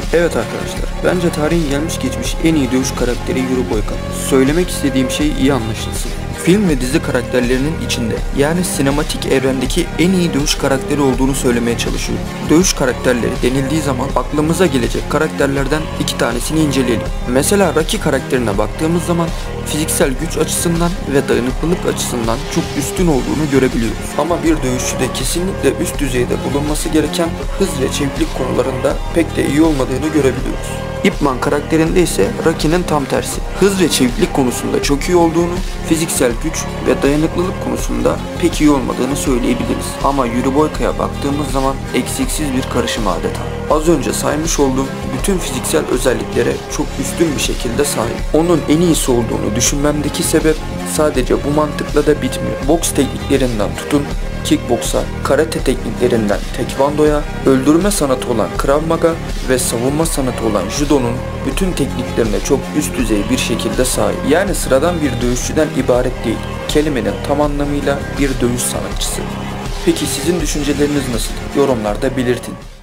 Evet arkadaşlar, bence tarihin gelmiş geçmiş en iyi dövüş karakteri Yuri Boyka. Söylemek istediğim şey iyi anlaşılsın. Film ve dizi karakterlerinin içinde, yani sinematik evrendeki en iyi dövüş karakteri olduğunu söylemeye çalışıyorum. Dövüş karakterleri denildiği zaman aklımıza gelecek karakterlerden iki tanesini inceleyelim. Mesela Rocky karakterine baktığımız zaman fiziksel güç açısından ve dayanıklılık açısından çok üstün olduğunu görebiliyoruz. Ama bir dövüşçüde kesinlikle üst düzeyde bulunması gereken hız ve çeviklik konularında pek de iyi olmadığını görebiliyoruz. Ip Man karakterinde ise Rocky'nin tam tersi. Hız ve çeviklik konusunda çok iyi olduğunu, fiziksel güç ve dayanıklılık konusunda pek iyi olmadığını söyleyebiliriz. Ama Yuri Boyka'ya baktığımız zaman eksiksiz bir karışım adeta. Az önce saymış olduğum bütün fiziksel özelliklere çok üstün bir şekilde sahip. Onun en iyisi olduğunu düşünmemdeki sebep sadece bu mantıkla da bitmiyor. Boks tekniklerinden tutun kickboksa, karate tekniklerinden tekvandoya, öldürme sanatı olan Krav Maga ve savunma sanatı olan judo'nun bütün tekniklerine çok üst düzey bir şekilde sahip. Yani sıradan bir dövüşçüden ibaret değil, kelimenin tam anlamıyla bir dövüş sanatçısı. Peki sizin düşünceleriniz nasıl? Yorumlarda belirtin.